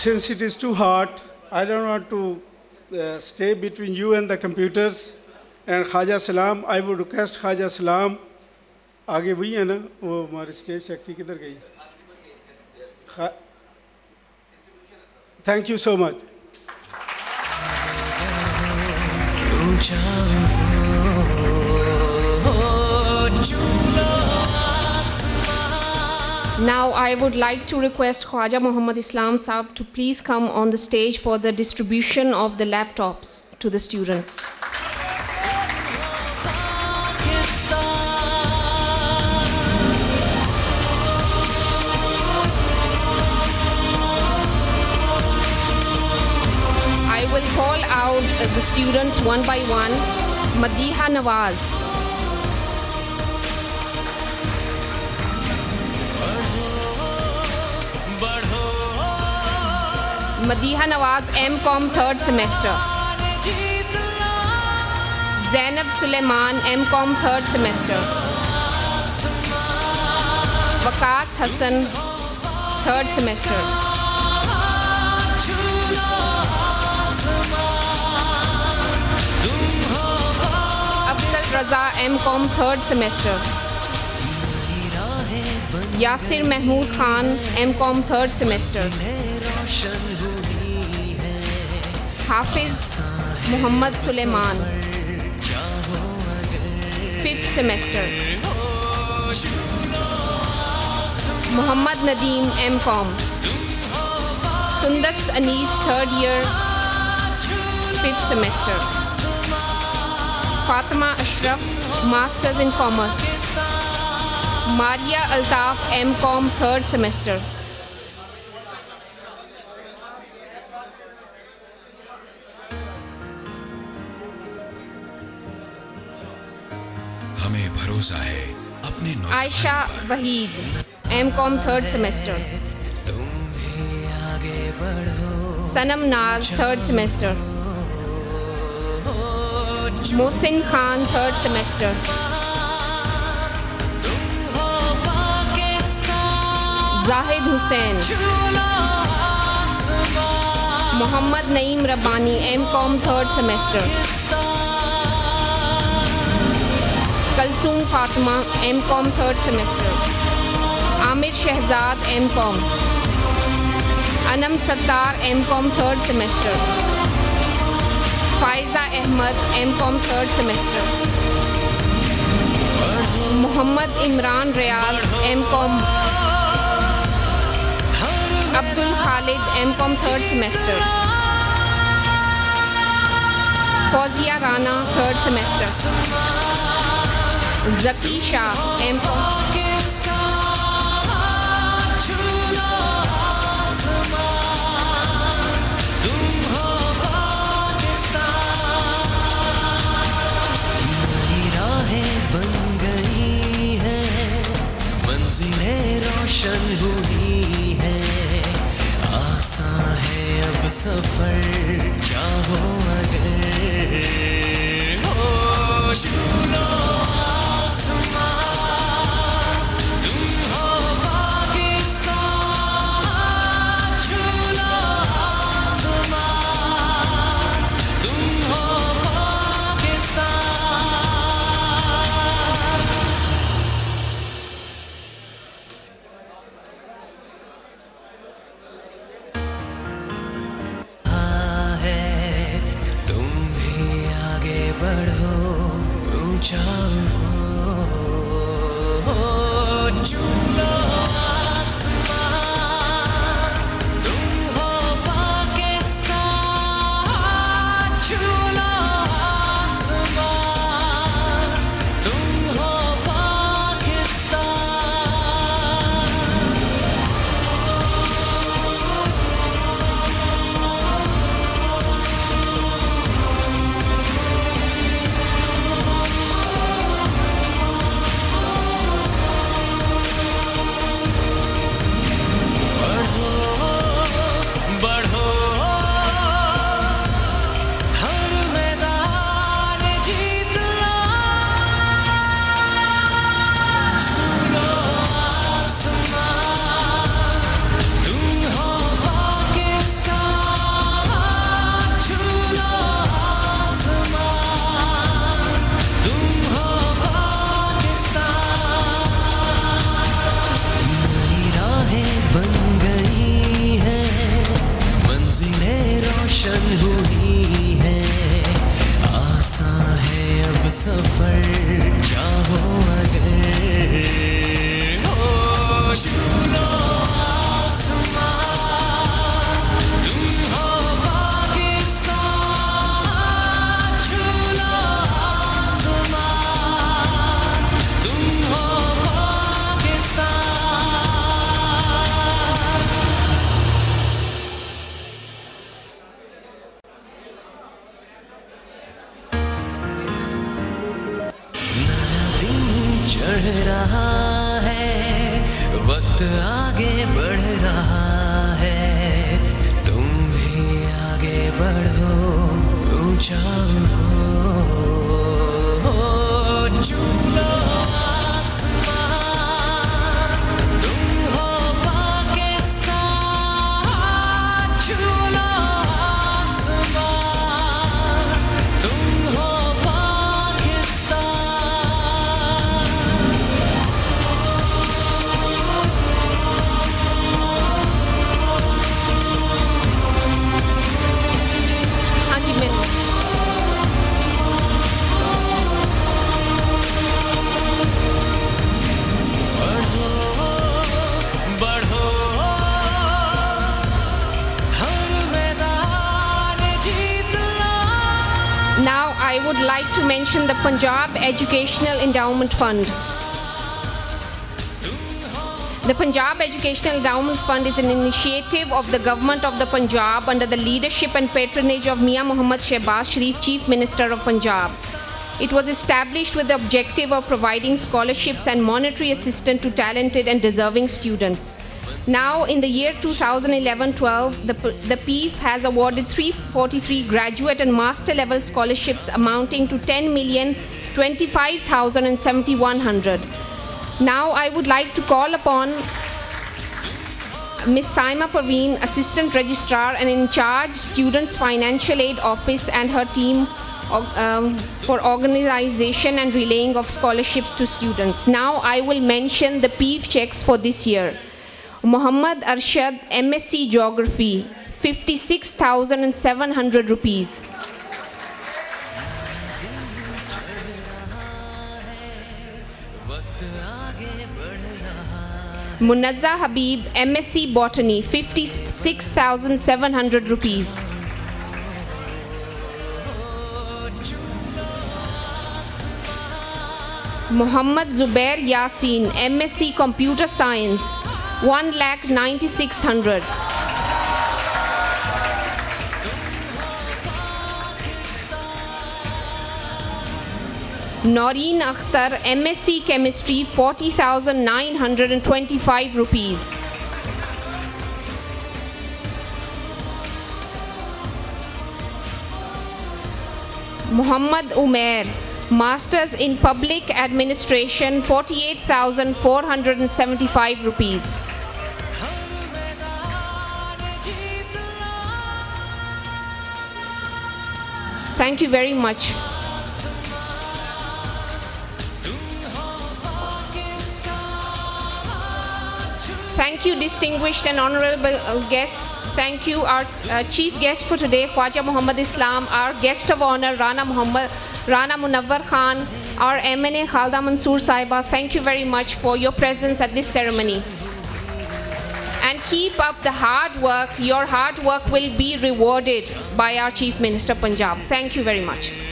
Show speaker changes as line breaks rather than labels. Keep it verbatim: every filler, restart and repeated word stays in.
since it is too hot, I don't want to uh, stay between you and the computers. And Khaja Salam, I would request Khaja Salam. आगे वही है ना, वो हमारे stage secretary किधर गई? Thank you so much.
Now I would like to request Khwaja Muhammad Islam Saab to please come on the stage for the distribution of the laptops to the students. I will call out the students one by one. Madiha Nawaz. Madiha Nawaz, M Com third semester. Zainab Suleiman, M Com third semester. Waqas Hassan, third semester. Afzal Raza, M Com third semester. Yasir Mahmood Khan, M Com third semester. Hafiz Muhammad Suleiman, fifth semester. Muhammad Nadeem, M Com. Sundas Anis, third year, fifth semester. Fatima Ashraf, Masters in Commerce. Maria Altaf, M Com, third semester.
हमें भरोसा है अपने
Aisha Waheed, M Com third semester. Sanam Naz, third semester. Mohsin Khan, third semester. Zahid Hussain. Muhammad Naeem Rabbani, M Com third semester. Kalsoom Fatima, M Com third semester. Amir Shehzad, M Com. Anam Sattar, M Com third semester. Faiza Ahmad, M Com third semester. Muhammad Imran Riyad, M Com. Abdul Khalid, M Com third semester. Fawzia Rana, third semester. Zaki Shah, M Com.
चढ़ रहा है, वक्त आगे बढ़ रहा है, तुम भी आगे बढ़ो, ऊंचा उठो, चुनो आसमान, तुम हो पाकिस्तान, चुनो आसमान, तुम हो
हाँ जी मैं
बढ़ो, हर मैदान जीतना।
Now I would like to mention the Punjab Educational Endowment Fund. The Punjab Educational Endowment Fund is an initiative of the Government of the Punjab under the leadership and patronage of Mian Mohammad Shehbaz Sharif, Chief Minister of Punjab. It was established with the objective of providing scholarships and monetary assistance to talented and deserving students. Now, in the year two thousand eleven twelve, the, P- the P I F has awarded three hundred forty-three graduate and master level scholarships amounting to ten million twenty-five thousand seventy-one hundred. Now, I would like to call upon Miz Saima Parveen, Assistant Registrar and in charge Students Financial Aid Office and her team org- um, for organization and relaying of scholarships to students. Now, I will mention the P I F checks for this year. Muhammad Arshad, M S c Geography, fifty-six thousand seven hundred rupees. Munazza Habib, M S c Botany, fifty-six thousand seven hundred rupees. Muhammad Zubair Yasin, M S c Computer Science, one lakh ninety-six hundred. Noreen Akhtar, M S c Chemistry, forty thousand nine hundred twenty-five rupees. Muhammad Umair, Masters in Public Administration, forty-eight thousand four hundred seventy-five rupees. Thank you very much. Thank you, distinguished and honorable uh, guests. Thank you, our uh, chief guest for today, Khwaja Muhammad Islam, our guest of honor, Rana Muhammad, Rana Munawwar Khan, our M N A Khalda Mansoor Saiba. Thank you very much for your presence at this ceremony. And keep up the hard work. Your hard work will be rewarded by our Chief Minister Punjab. Thank you very much.